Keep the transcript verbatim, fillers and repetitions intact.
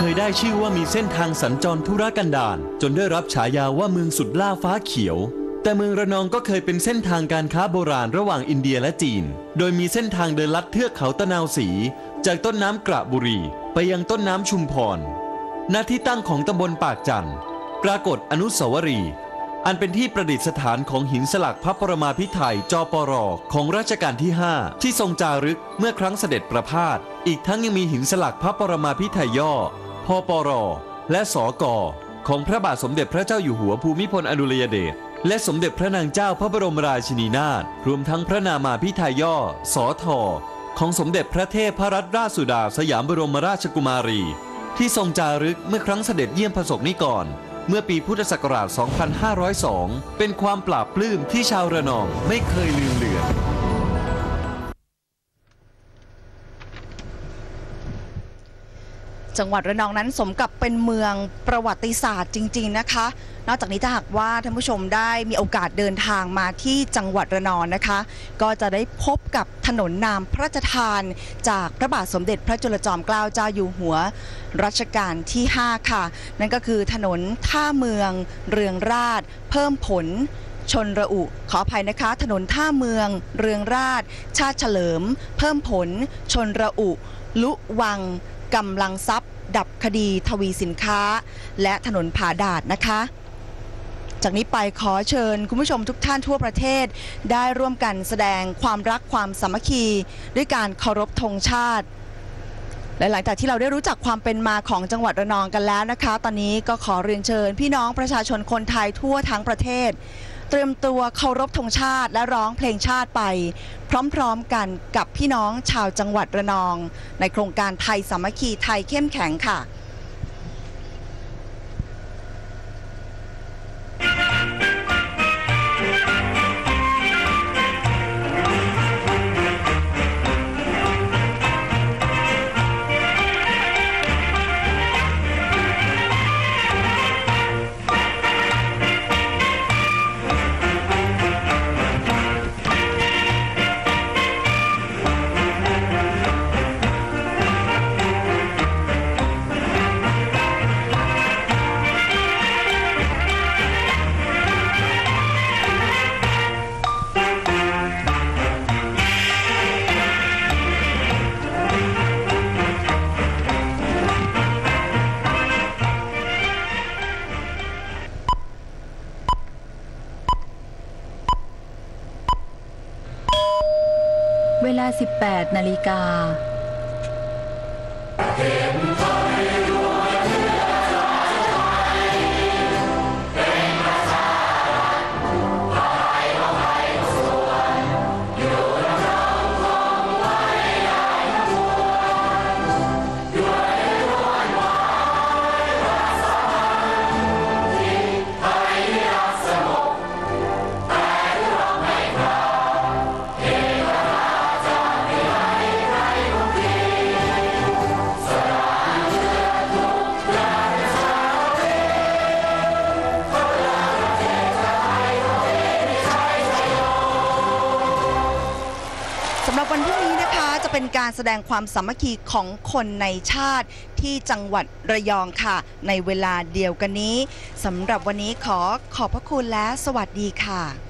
ยได้ชื่อว่ามีเส้นทางสัญจรธุรกันดารจนได้รับฉายาว่าเมืองสุดล่าฟ้าเขียวแต่เมืองระนองก็เคยเป็นเส้นทางการค้าโบราณระหว่างอินเดียและจีนโดยมีเส้นทางเดินลัดเทือกเขาตะนาวศรีจากต้นน้ำกระบุรีไปยังต้นน้ำชุมพรณที่ตั้งของตำบลปากจันทร์ปรากฏอนุสาวรีย์อันเป็นที่ประดิษฐานของหินสลักพระปรมาภิไธยจปรของรัชกาลที่ห้าที่ทรงจารึกเมื่อครั้งเสด็จประพาสอีกทั้งยังมีหินสลักพระปรมาภิไธยย่อพปรและสกของพระบาทสมเด็จพระเจ้าอยู่หัวภูมิพลอดุลยเดชและสมเด็จพระนางเจ้าพระบรมราชินีนาถรวมทั้งพระนามาภิไธยย่อสทของสมเด็จพระเทพพรัตนราชสุดาสยามบรมราชกุมารีที่ทรงจารึกเมื่อครั้งเสด็จเยี่ยมพระสงฆ์นิกรเมื่อปีพุทธศักราช สองพันห้าร้อยสอง เป็นความปราบปลื้มที่ชาวระนองไม่เคยลืมเลือนจังหวัดระนองนั้นสมกับเป็นเมืองประวัติศาสตร์จริงๆนะคะนอกจากนี้ถ้าหากว่าท่านผู้ชมได้มีโอกาสเดินทางมาที่จังหวัดระนองนะคะก็จะได้พบกับถนนนามพระราชทานจากพระบาทสมเด็จพระจุลจอมเกล้าเจ้าอยู่หัวรัชกาลที่ห้าค่ะนั่นก็คือถนนท่าเมืองเรืองราษฎร์เพิ่มผลชนระอุขออภัยนะคะถนนท่าเมืองเรืองราษฎร์ชาติเฉลิมเพิ่มผลชนระอุลุวังกำลังทรัพย์ดับคดีทวีสินค้าและถนนผาดาษนะคะจากนี้ไปขอเชิญคุณผู้ชมทุกท่านทั่วประเทศได้ร่วมกันแสดงความรักความสามัคคีด้วยการเคารพธงชาติและหลังจากที่เราได้รู้จักความเป็นมาของจังหวัดระนองกันแล้วนะคะตอนนี้ก็ขอเรียนเชิญพี่น้องประชาชนคนไทยทั่วทั้งประเทศเตรียมตัวเคารพธงชาติและร้องเพลงชาติไปพร้อมๆกันกับพี่น้องชาวจังหวัดระนองในโครงการไทยสามัคคีไทยเข้มแข็งค่ะเวลา สิบแปด นาฬิกาวันพรุ่งนี้นะคะจะเป็นการแสดงความสามัคคีของคนในชาติที่จังหวัดระยองค่ะในเวลาเดียวกันนี้สำหรับวันนี้ขอขอบพระคุณและสวัสดีค่ะ